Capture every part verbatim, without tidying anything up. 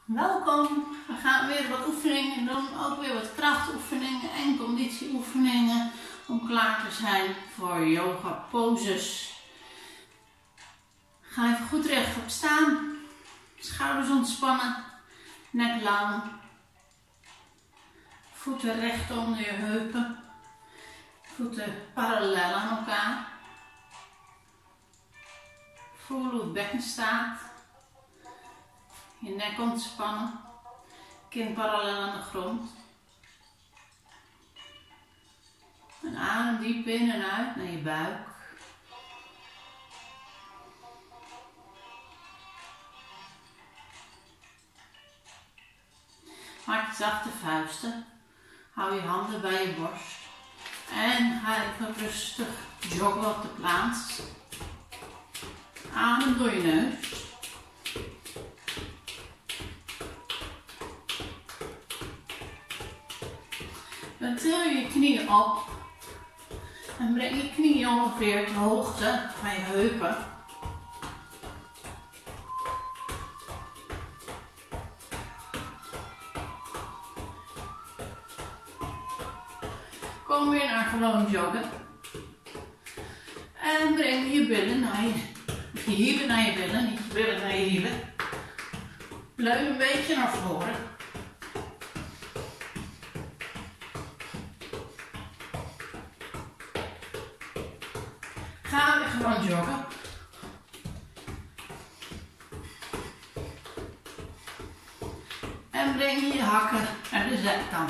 Welkom, we gaan weer wat oefeningen doen, ook weer wat krachtoefeningen en conditieoefeningen om klaar te zijn voor yoga poses. Ga even goed rechtop staan, schouders ontspannen, nek lang, voeten recht onder je heupen, voeten parallel aan elkaar. Voel hoe het bekken staat. Je nek ontspannen, kin parallel aan de grond. En adem diep in en uit naar je buik. Maak je zachte vuisten. Hou je handen bij je borst. En ga even rustig joggen op de plaats. Adem door je neus. Dan til je je knieën op en breng je knieën ongeveer ter hoogte van je heupen. Kom weer naar gewoon joggen. En breng je billen naar je, je hielen naar je billen, niet je billen naar je hielen. Leun een beetje naar voren. Ga weer gewoon joggen. En breng je hakken naar de zijkant.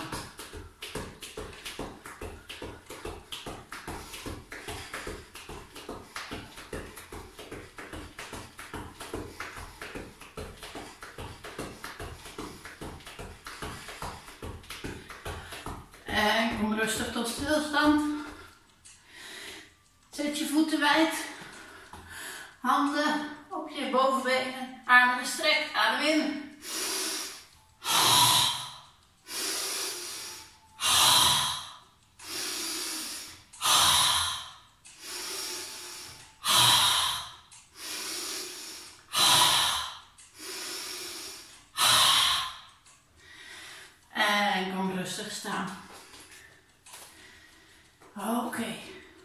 En kom rustig tot stilstand. Zet je voeten wijd, handen op je bovenbenen, armen gestrekt, adem in. En kom rustig staan. Oké. Okay.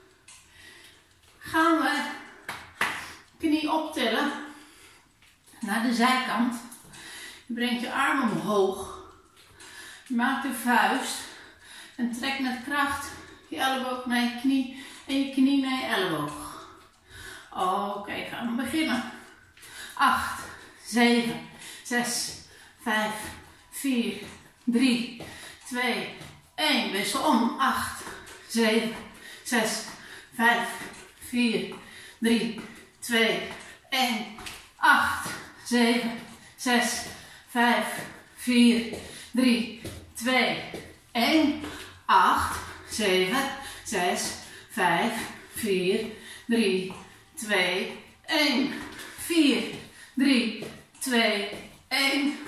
Gaan we knie optillen naar de zijkant. Je brengt je arm omhoog. Je maakt een vuist en trek met kracht je elleboog naar je knie en je knie naar je elleboog. Oké, okay, gaan we beginnen. acht, zeven, zes, vijf, vier, drie, twee, één. Wissel om. acht, zeven, zes, vijf, vier, drie, twee, één, acht, zeven, zes, vijf, vier, drie, twee, één, acht, zeven, zes, vijf, vier, drie, twee, één, vier, drie, twee, één,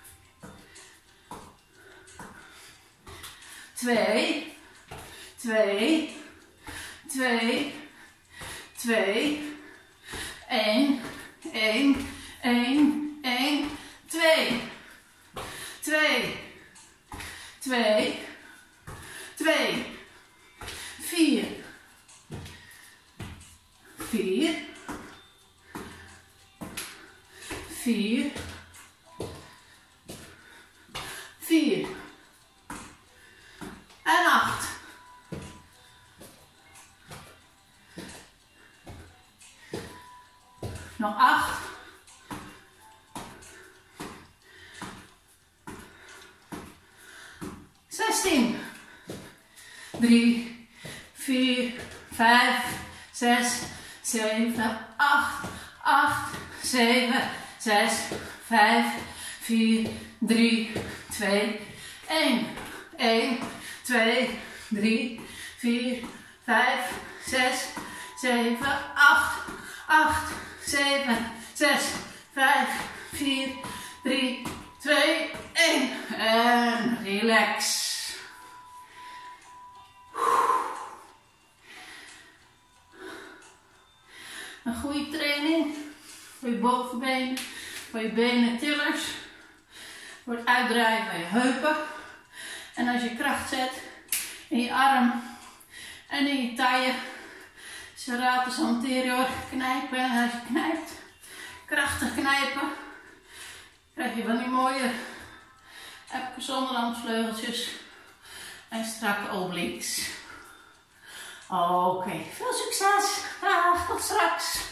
twee, twee, twee, twee, één, één, één, één, twee, twee, twee, twee, vier, vier, vier, vier en acht. Nog acht. Zestien. Drie, vier, vijf, zes, zeven, acht, acht, zeven, zes, vijf, vier, drie, twee, één. één, twee, drie, vier, vijf, zes, zeven, acht, acht, zeven, zes, vijf, vier, drie, twee, één. En relax. Een goede training voor je bovenbeen, voor je benen tillers. Voor het uitdraaien van je heupen. En als je kracht zet in je arm en in je taille. Serratus anterior knijpen. En als je knijpt, krachtig knijpen, krijg je van die mooie zonderarmsvleugeltjes en strakke obliques. Oké, okay. Veel succes. Dag, tot straks.